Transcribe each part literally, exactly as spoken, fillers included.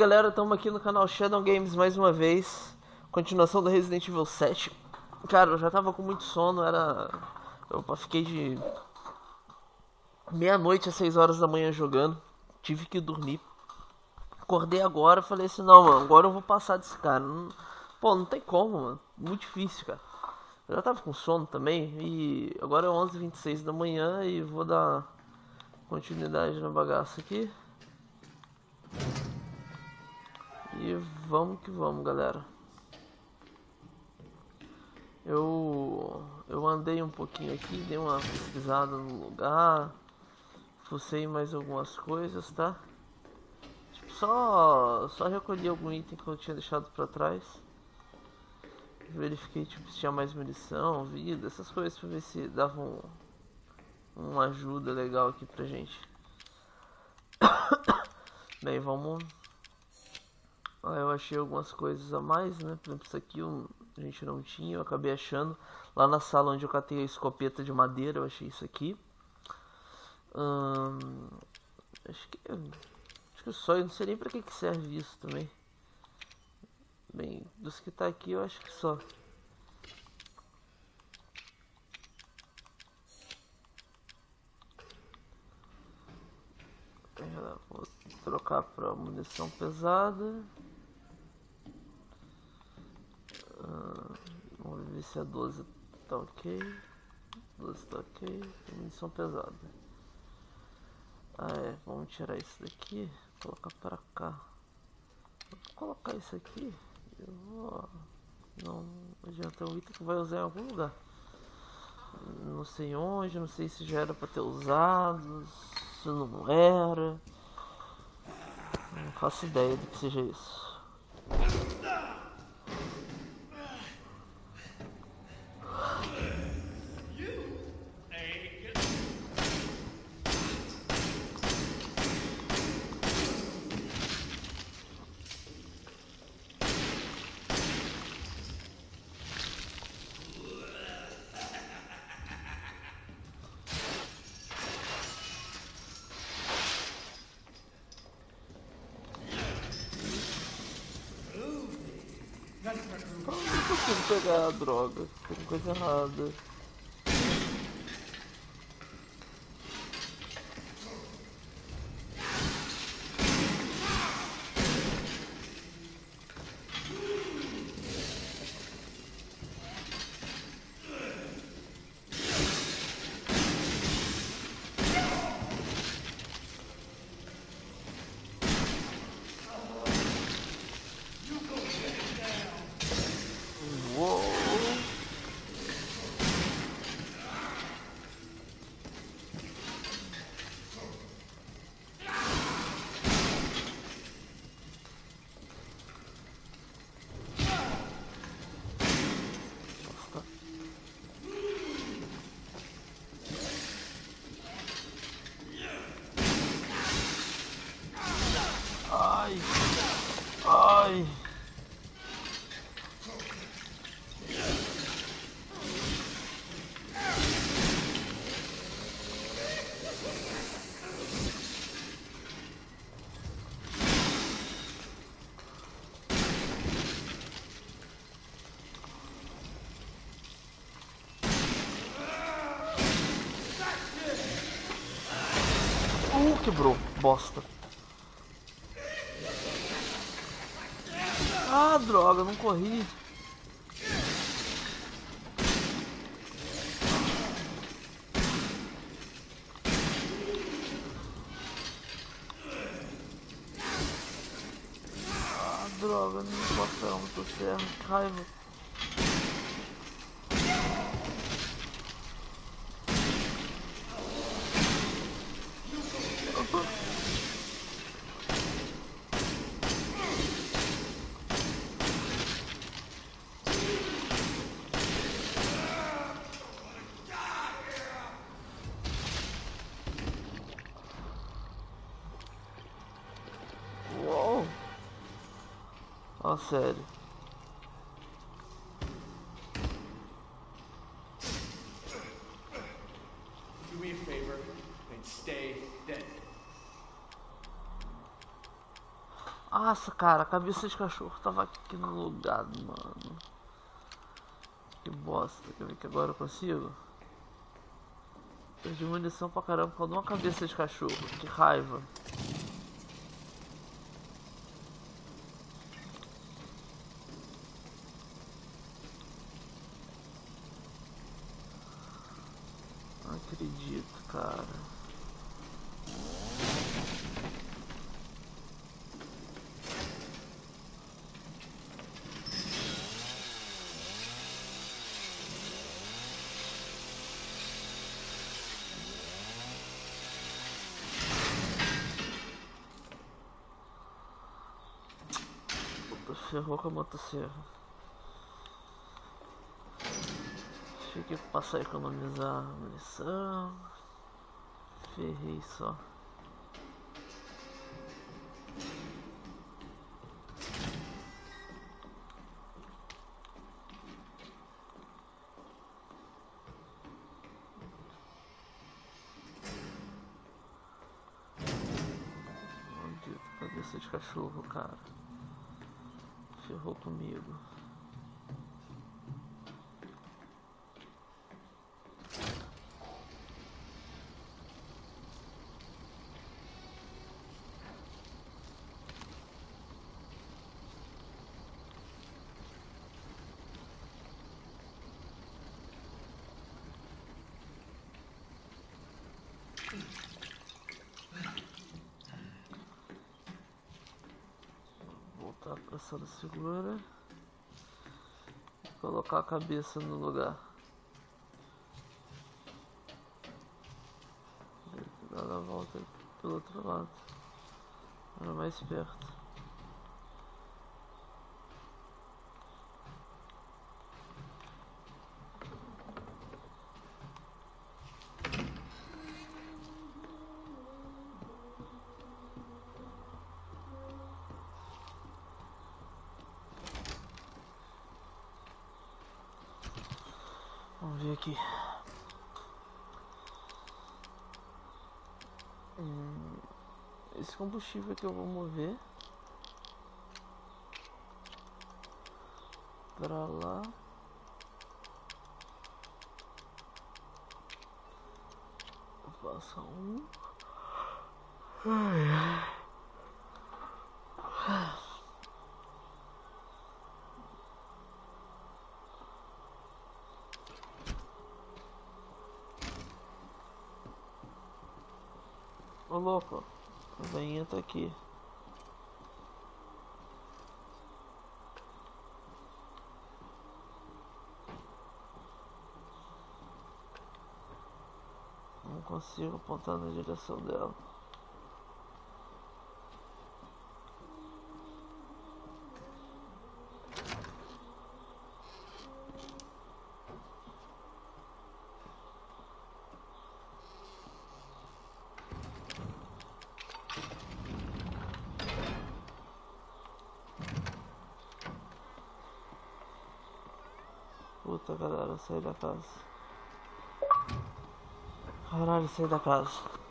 galera, estamos aqui no canal Shadow Games mais uma vez. Continuação do Resident Evil sete. Cara, eu já tava com muito sono, era... Eu fiquei de meia-noite às seis horas da manhã jogando. Tive que dormir. Acordei agora, falei assim, não, mano, agora eu vou passar desse cara. Não... Pô, não tem como, mano. Muito difícil, cara. Eu já tava com sono também. E agora é onze e vinte e seis da manhã e vou dar continuidade na bagaça aqui. E vamos que vamos, galera. Eu eu andei um pouquinho aqui, dei uma pesquisada no lugar, fucei mais algumas coisas, tá? Tipo, só só recolhi algum item que eu tinha deixado pra trás. Verifiquei tipo se tinha mais munição, vida, essas coisas pra ver se dava um, uma ajuda legal aqui pra gente. Bem, vamos. Ah, eu achei algumas coisas a mais, né? Por exemplo, isso aqui um, a gente não tinha, eu acabei achando. Lá na sala onde eu catei a escopeta de madeira, eu achei isso aqui. Hum, acho que acho que só, eu não sei nem pra que, que serve isso também. Bem, dos que tá aqui eu acho que só. Vou trocar pra munição pesada. Uh, vamos ver se a doze tá ok. doze tá ok. Munição pesada. Ah é, vamos tirar isso daqui. Colocar pra cá. Vou colocar isso aqui. Eu vou... Não adianta, é um item que vai usar em algum lugar. Não sei onde, não sei se já era pra ter usado, se não era. Não faço ideia do que seja isso. Eu consigo pegar a droga, tem coisa errada. Ai, ai. Uh, quebrou, bosta. Ah, droga, não corri. Ah, droga, não posso pegar muito ferro, que raiva. Uou. Ah, sério. Do me a favor and stay dead. Nossa, cara, a cabeça de cachorro tava aqui no lugar, mano. Que bosta. Quer ver que agora eu consigo? Perdi munição pra caramba por causa de uma cabeça de cachorro. Que raiva. Não acredito, cara. Ferrou com a motosserra. Fiquei pra passar a economizar munição. Ferrei só. Maldito, cabeça de cachorro, cara. Ferrou comigo. Voltar pra sala segura. Colocar a cabeça no lugar. Dar a volta pelo outro lado. Era mais perto. Vamos ver aqui. Hum, esse combustível que eu vou mover pra lá. Passa um. Ai, ai. Ô louco, a veinha tá aqui. Não consigo apontar na direção dela. Puta, galera, saí da casa. Caralho, saí da casa.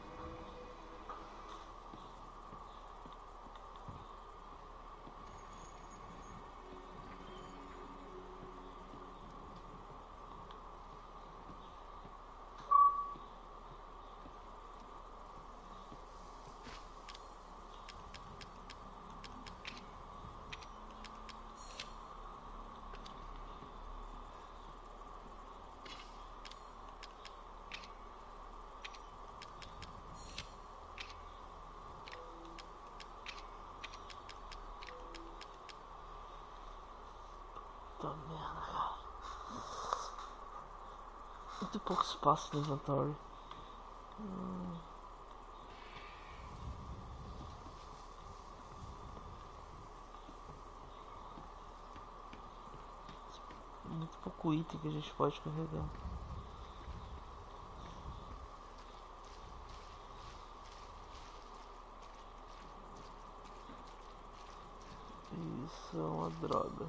Puta merda, cara. Muito pouco espaço no inventário. Hum. Muito pouco item que a gente pode carregar. Isso é uma droga.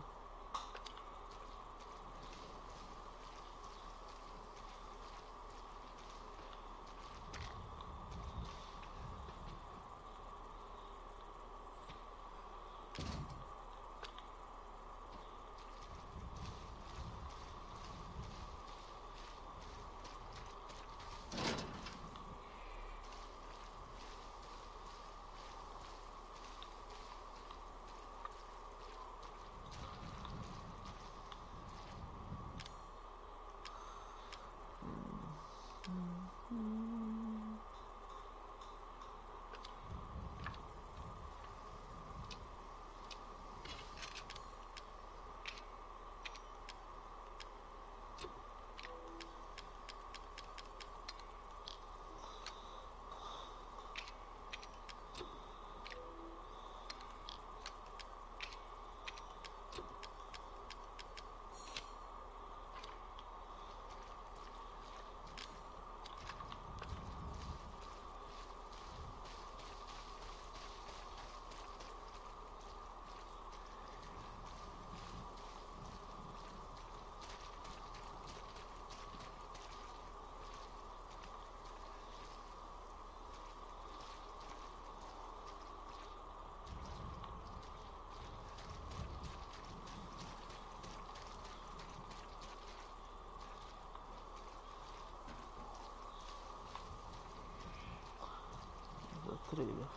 trailer.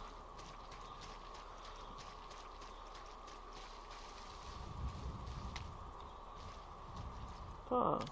Tá.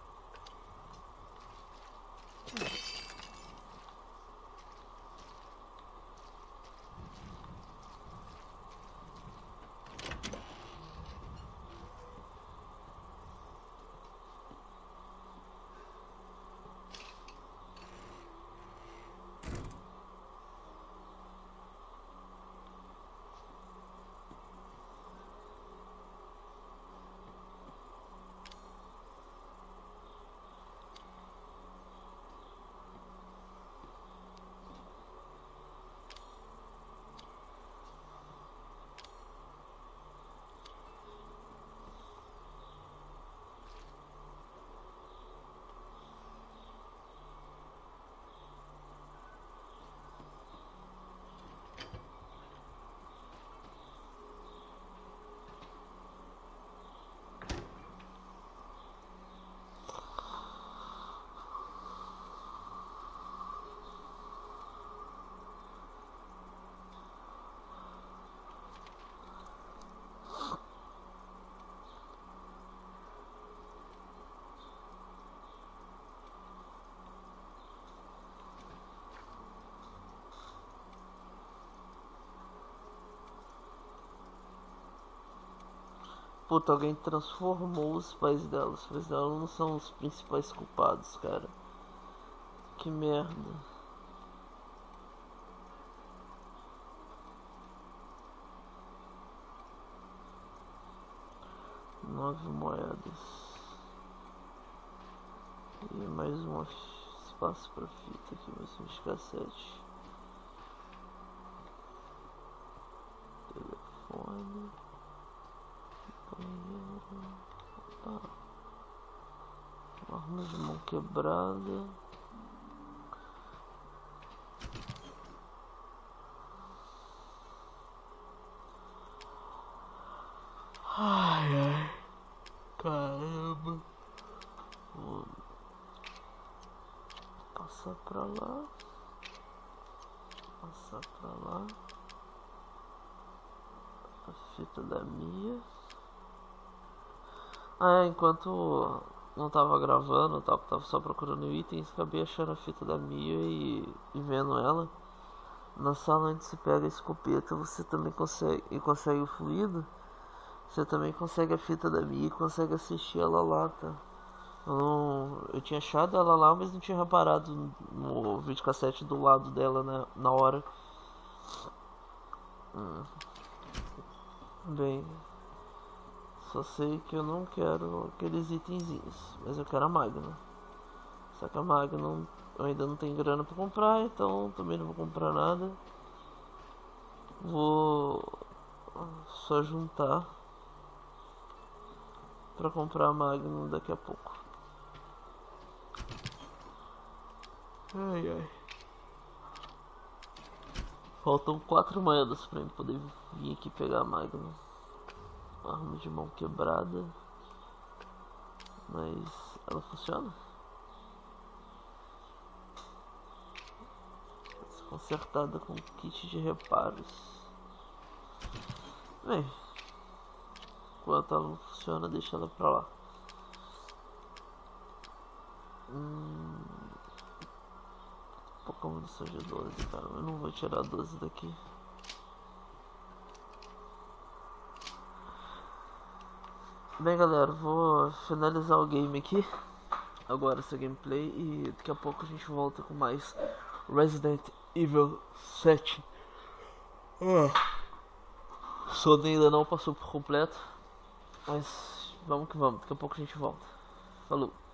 Puta, alguém transformou os pais dela. Os pais dela não são os principais culpados, cara. Que merda. Nove moedas. E mais um espaço pra fita aqui, mais um cassete. Telefone. Banheiro. Opa. Arma de mão quebrada. Ai, ai. Caramba. Vou passar pra lá. Passar pra lá. A fita da Mia. Ah, é, enquanto não tava gravando, eu tava, tava só procurando itens, acabei achando a fita da Mia e, e vendo ela. Na sala onde se pega a escopeta, você também consegue, e consegue o fluido. Você também consegue a fita da Mia e consegue assistir ela lá, tá? Eu, não, eu tinha achado ela lá, mas não tinha reparado no, no videocassete do lado dela na, na hora. Hum. Bem, só sei que eu não quero aqueles itenzinhos, mas eu quero a Magnum. Só que a Magnum eu ainda não tenho grana pra comprar, então também não vou comprar nada. Vou só juntar pra comprar a Magnum daqui a pouco. Ai ai. Faltam quatro moedas pra eu poder vir aqui pegar a Magnum. Arma de mão quebrada. Mas ela funciona? Consertada com kit de reparos. Bem, enquanto ela não funciona, deixa ela pra lá. Hum, pouca munição de doze, cara. Eu não vou tirar doze daqui. Bem, galera, vou finalizar o game aqui. Agora essa gameplay. E daqui a pouco a gente volta com mais Resident Evil sete. O sono ainda não passou por completo. Mas vamos que vamos. Daqui a pouco a gente volta. Falou.